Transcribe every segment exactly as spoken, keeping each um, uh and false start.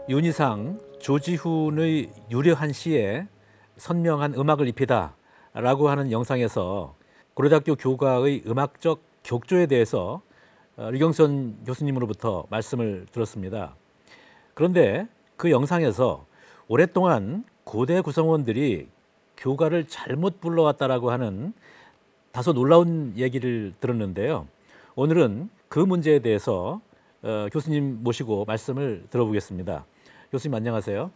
윤희상, 조지훈의 유려한 시에 선명한 음악을 입히다 라고 하는 영상에서 고려대학교 교가의 음악적 격조에 대해서 류경선 교수님으로부터 말씀을 들었습니다. 그런데 그 영상에서 오랫동안 고대 구성원들이 교가를 잘못 불러왔다라고 하는 다소 놀라운 얘기를 들었는데요. 오늘은 그 문제에 대해서 어, 교수님 모시고 말씀을 들어보겠습니다. 교수님 안녕하세요.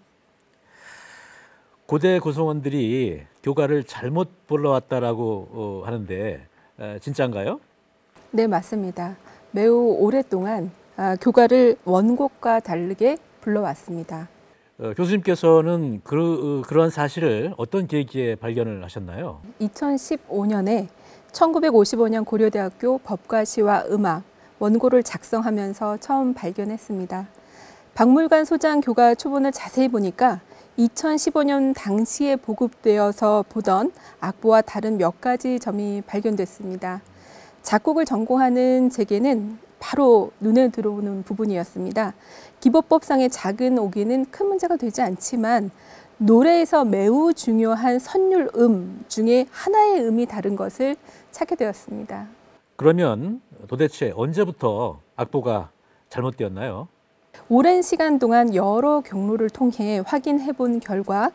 고대 구성원들이 교가를 잘못 불러왔다라고 어, 하는데 에, 진짜인가요? 네, 맞습니다. 매우 오랫동안 아, 교가를 원곡과 다르게 불러왔습니다. 어, 교수님께서는 그, 그러한 사실을 어떤 계기에 발견을 하셨나요? 이천십오 년에 천구백오십오 년 고려대학교 법과시와 음악 원고를 작성하면서 처음 발견했습니다. 박물관 소장 교가 초본을 자세히 보니까 이천십오 년 당시에 보급되어서 보던 악보와 다른 몇 가지 점이 발견됐습니다. 작곡을 전공하는 제게는 바로 눈에 들어오는 부분이었습니다. 기법법상의 작은 오기는 큰 문제가 되지 않지만 노래에서 매우 중요한 선율음 중에 하나의 음이 다른 것을 찾게 되었습니다. 그러면 도대체 언제부터 악보가 잘못되었나요? 오랜 시간 동안 여러 경로를 통해 확인해 본 결과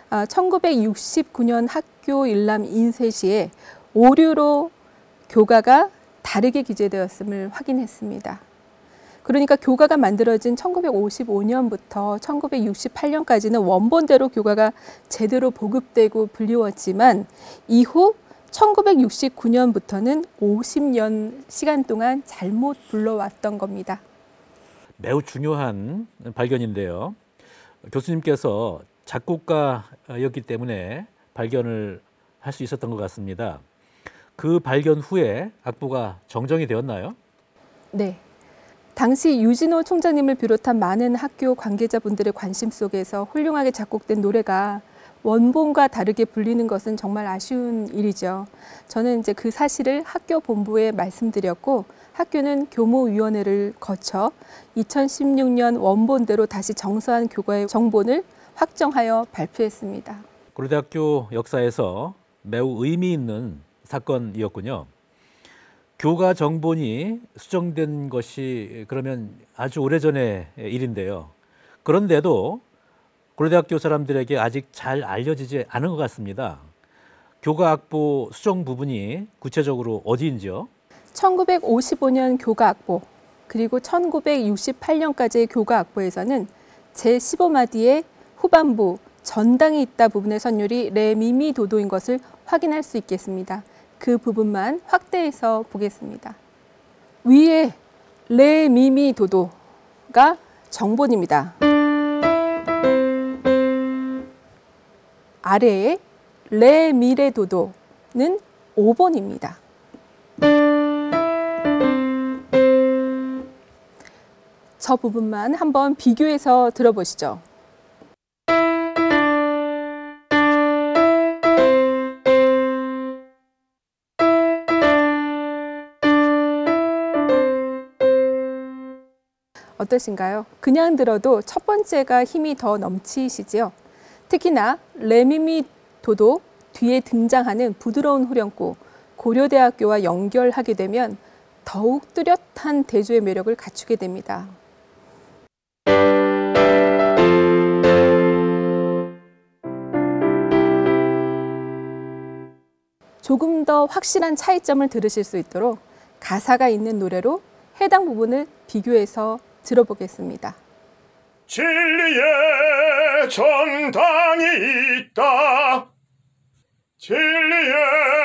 천구백육십구 년 학교 일람 인쇄시에 오류로 교가가 다르게 기재되었음을 확인했습니다. 그러니까 교가가 만들어진 천구백오십오 년부터 천구백육십팔 년까지는 원본대로 교가가 제대로 보급되고 불리웠지만 이후 천구백육십구 년부터는 오십 년 시간 동안 잘못 불러왔던 겁니다. 매우 중요한 발견인데요. 교수님께서 작곡가였기 때문에 발견을 할 수 있었던 것 같습니다. 그 발견 후에 악보가 정정이 되었나요? 네. 당시 유진호 총장님을 비롯한 많은 학교 관계자분들의 관심 속에서 훌륭하게 작곡된 노래가 원본과 다르게 불리는 것은 정말 아쉬운 일이죠. 저는 이제 그 사실을 학교 본부에 말씀드렸고 학교는 교무위원회를 거쳐 이천십육 년 원본대로 다시 정서한 교과의 정본을 확정하여 발표했습니다. 고려대학교 역사에서 매우 의미 있는 사건이었군요. 교가 정본이 수정된 것이 그러면 아주 오래전의 일인데요. 그런데도 고려대학교 사람들에게 아직 잘 알려지지 않은 것 같습니다. 교가 악보 수정 부분이 구체적으로 어디인지요? 천구백오십오 년 교가 악보 그리고 천구백육십팔 년까지의 교가 악보에서는 제십오 마디의 후반부 전당이 있다 부분의 선율이 레미미도도인 것을 확인할 수 있겠습니다. 그 부분만 확대해서 보겠습니다. 위에 레미미도도가 정본입니다. 아래에 레미레도도는 오본입니다. 저 부분만 한번 비교해서 들어보시죠. 어떠신가요? 그냥 들어도 첫 번째가 힘이 더 넘치시지요? 특히나 레미미도도 뒤에 등장하는 부드러운 후렴구, 고려대학교와 연결하게 되면 더욱 뚜렷한 대조의 매력을 갖추게 됩니다. 조금 더 확실한 차이점을 들으실 수 있도록 가사가 있는 노래로 해당 부분을 비교해서 들어보겠습니다. 진리의 전당이 있다. 진리의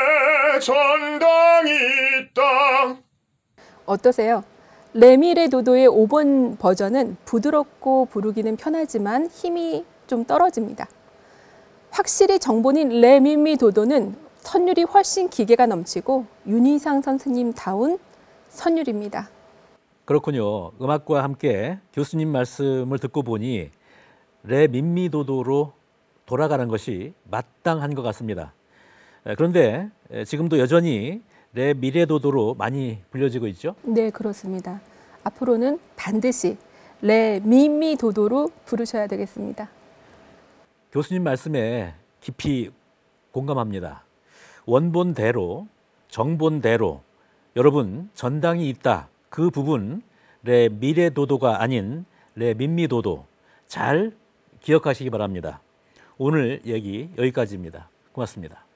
전당이 있다. 어떠세요? 레미레도도의 오 번 버전은 부드럽고 부르기는 편하지만 힘이 좀 떨어집니다. 확실히 정본인 레미미도도는 선율이 훨씬 기계가 넘치고 윤희상 선생님다운 선율입니다. 그렇군요. 음악과 함께 교수님 말씀을 듣고 보니 레미미도도로 돌아가는 것이 마땅한 것 같습니다. 그런데 지금도 여전히 레미레도도로 많이 불려지고 있죠? 네, 그렇습니다. 앞으로는 반드시 레 미미 도도로 부르셔야 되겠습니다. 교수님 말씀에 깊이 공감합니다. 원본대로, 정본대로 여러분 전당이 있다. 그 부분 레 미레도도가 아닌 레 민미도도 잘 기억하시기 바랍니다. 오늘 얘기 여기까지입니다. 고맙습니다.